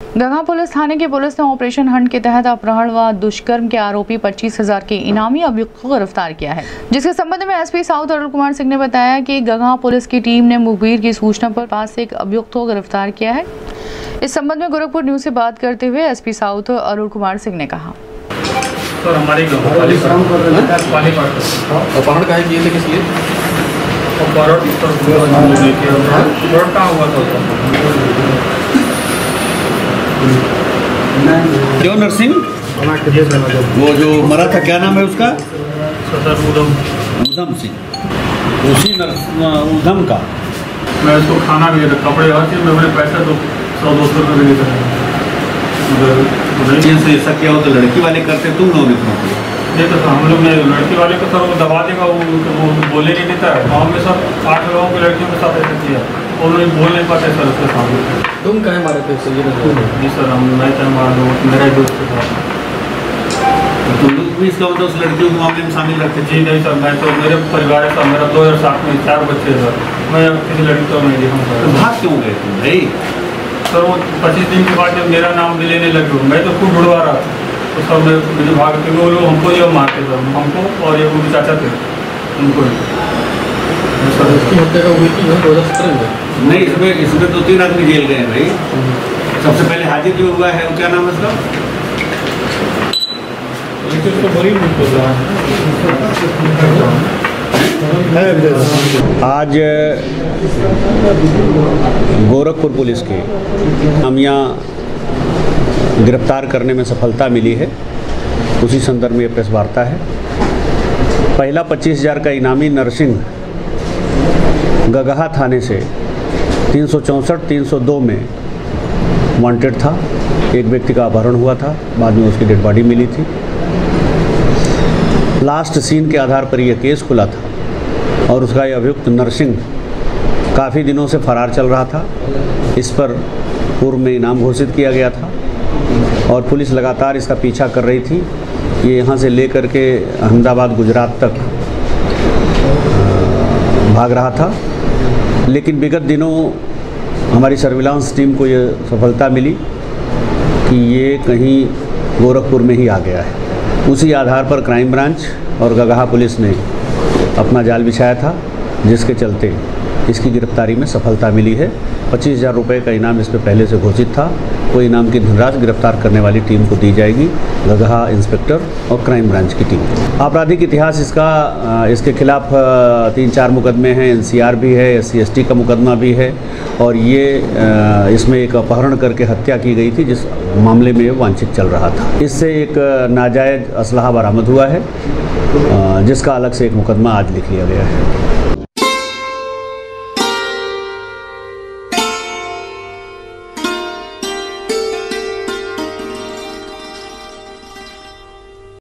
Ganga police थाने की police ने operation Hunt के तहत अपहरण व दुष्कर्म के आरोपी 25,000 के इनामी अभियुक्त को गिरफ्तार किया है। जिसके संबंध में एसपी साउथ अरुण कुमार सिंह ने बताया कि गंगा पुलिस की टीम ने मुखबिर की सूचना पर पास से एक अभियुक्त को गिरफ्तार किया है। इस संबंध में गोरखपुर न्यूज से बात करते हुए एसपी साउथ अरुण कुमार सिंह ने कहा, सर हमारी अपहरण काहे किए थे, किस लिए? क्यों नरसिंह? वो जो मरा था क्या नाम है उसका? उधम सिंह। उसी उधम का मैं उसको खाना भी देता, कपड़े हर चीज़ में मैंने पैसे तो 100-200 रुपये भी देता। से ऐसा क्या हो तो लड़की वाले करते, तुम लोगों ने ये तो हम लोग ने लड़की वाले को सर वो दबा देगा, वो बोले नहीं देता है। गाँव में सब 8 लोगों की लड़कियों के साथ ऐसा किया, उन्होंने बोल नहीं पाते सर उसके सामने। तुम कहे मारे थे सर? जी सर मैं तो मार दूँ, मेरा दोस्त के साथ। तुम लोग भी इसका मतलब उस लड़कियों के मामले में शामिल रखते? जी नहीं सर, मैं तो मेरे परिवार है सर, मेरा 2007 में 4 बच्चे सर, मैं किसी लड़की को नहीं देखा सर। तो भाग क्यों गए तुम भाई? सर वो 25 दिन के बाद जब मेरा नाम लेने लगे, मैं तो खूब ढूंढवा रहा था, तो सब मुझे भाग के वो लोग हमको जो मारते सर, हमको और ये उनके चाचा थे उनको। सर इसकी हत्या का हुई थी 2017 में? नहीं, इसमें 2-3 आदमी जेल गए भाई। सबसे पहले हाजिर जो हुआ है वो क्या नाम है उसका? आज गोरखपुर पुलिस के नामिया गिरफ्तार करने में सफलता मिली है, उसी संदर्भ में ये प्रेस वार्ता है। पहला 25,000 का इनामी नरसिंह गगहा थाने से 364-302 में वांटेड था। एक व्यक्ति का अपहरण हुआ था, बाद में उसकी डेड बॉडी मिली थी। लास्ट सीन के आधार पर यह केस खुला था और उसका ये अभियुक्त नरसिंह काफ़ी दिनों से फरार चल रहा था। इस पर पूर्व में इनाम घोषित किया गया था और पुलिस लगातार इसका पीछा कर रही थी। ये यहाँ से लेकर के अहमदाबाद गुजरात तक भाग रहा था, लेकिन विगत दिनों हमारी सर्विलांस टीम को ये सफलता मिली कि ये कहीं गोरखपुर में ही आ गया है। उसी आधार पर क्राइम ब्रांच और गगहा पुलिस ने अपना जाल बिछाया था, जिसके चलते इसकी गिरफ्तारी में सफलता मिली है। 25,000 रुपये का इनाम इस पर पहले से घोषित था। वो इनाम की धनराशि गिरफ्तार करने वाली टीम को दी जाएगी, गगहा इंस्पेक्टर और क्राइम ब्रांच की टीम। आपराधिक इतिहास इसके खिलाफ 3-4 मुकदमे हैं, NCR भी है, SC/ST का मुकदमा भी है और ये इसमें एक अपहरण करके हत्या की गई थी, जिस मामले में वांछित चल रहा था। इससे एक नाजायज़ असलहा बरामद हुआ है, जिसका अलग से एक मुकदमा आज लिख लिया गया है।